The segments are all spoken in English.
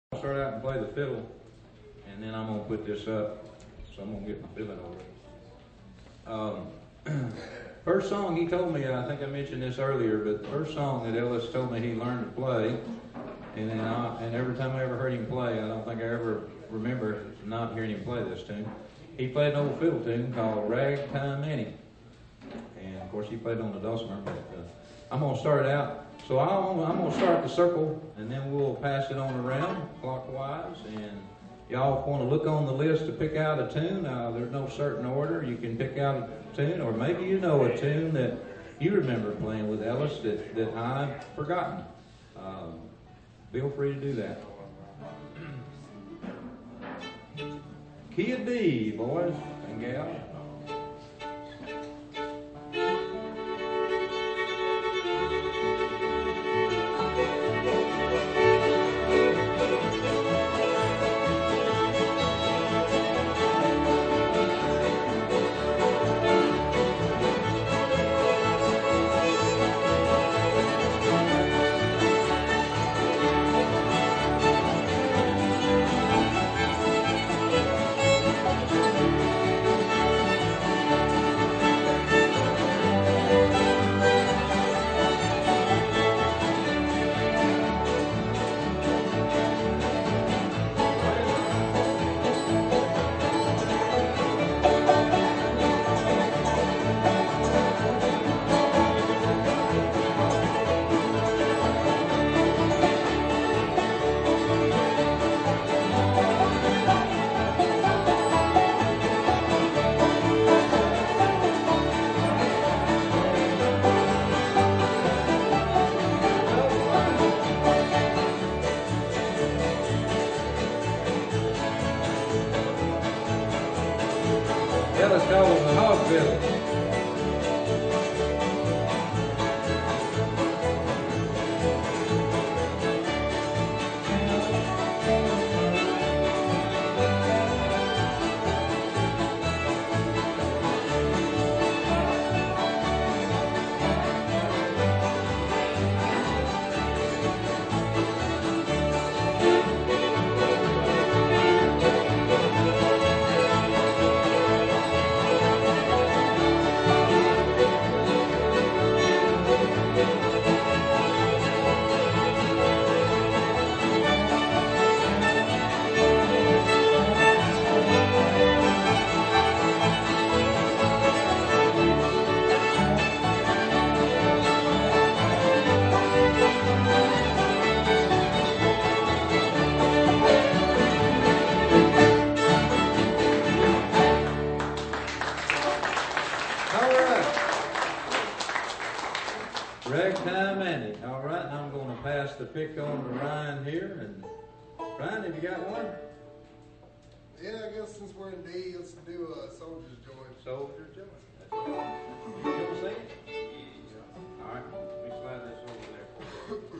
I'll start out and play the fiddle, and then I'm going to put this up, so I'm going to get my fiddle over. First song he told me, I think I mentioned this earlier, but the first song that Ellis told me he learned to play, and every time I ever heard him play, I don't think I ever remember not hearing him play this tune. He played an old fiddle tune called Ragtime Annie, and of course he played on the dulcimer, but I'm going to start it out. So I'm going to start the circle, and then we'll pass it on around clockwise. And y'all want to look on the list to pick out a tune. There's no certain order. You can pick out a tune, or maybe you know a tune that you remember playing with Ellis that I've forgotten. Feel free to do that. Key of D, boys and gals. Ellis called him the hog fiddle. Ragtime Annie. All right, and I'm going to pass the pick on to Ryan here. And Ryan, have you got one? Yeah, I guess since we're in D, let's do a Soldier's Joy. Soldier's Joy. That's right. You want to sing it? Yeah. All right, let me slide this over there for you.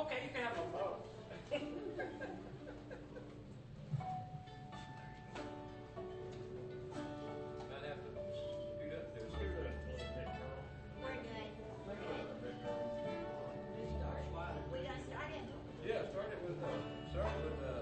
Okay, you can have them both. Might have to scoot up there. Scoot up. We're good. We're good. We got started. Yeah, started with